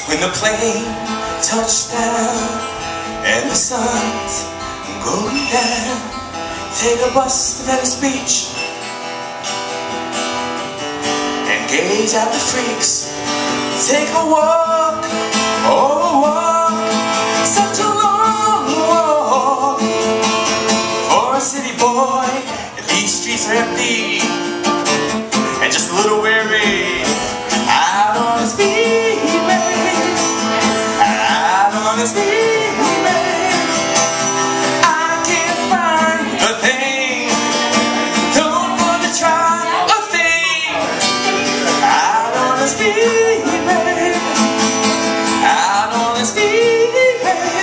When the plane touched down and the sun's going down, take a bus to Venice Beach and gaze at the freaks. Take a walk, oh a walk, such a long walk for a city boy. These streets are empty and just a little weary. Out on his feet, out on his feet, I can't find a thing. Don't want to try a thing. Out on his feet, out on his feet,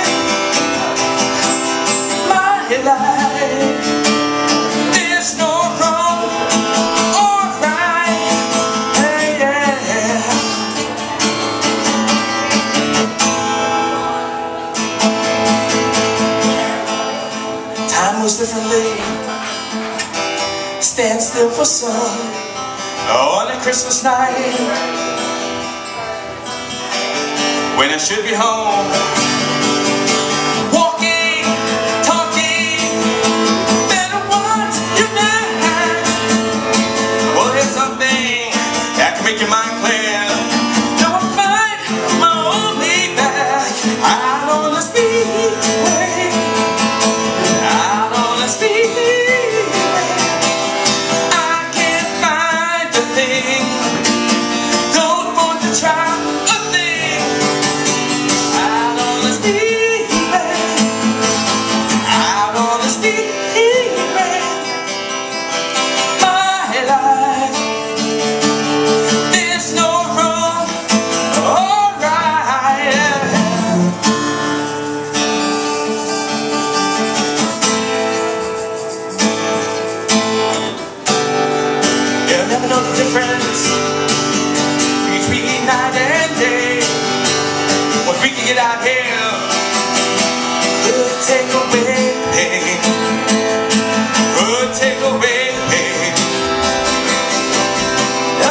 my life. There's no wrong or right. Hey, yeah. Time moves differently. Stand still for some on a Christmas night, when I should be home, walking, talking, better watch your night. Well, there's something that can make your mind clear. Now I find my own way back. Out on the speedway, out on the speedway, I can't find a thing. Don't want to try a thing. Out on the speedway, out on the speedway, my life. There's no wrong or right. You'll never know the difference between night and day. What we can get out here could take away pain, could take away pain. The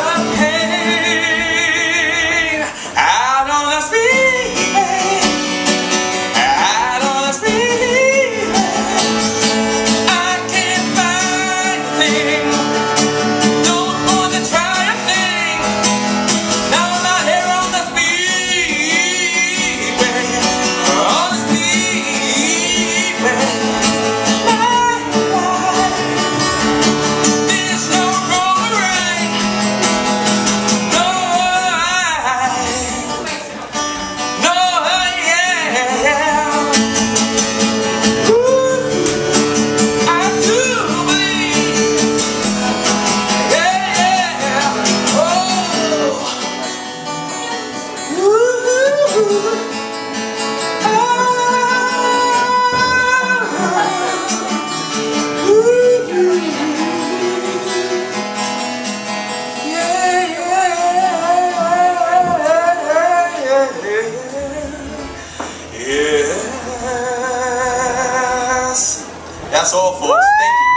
pain. Out on the speedway, out on the speedway, I can't find a thing. Don't want to try a thing. Now I'm out here on the speedway, on the speedway. My life. There's no wrong or right. No right. No, yeah. Ooh, I do believe. Yeah. Oh. Yes. That's all, folks. Thank you.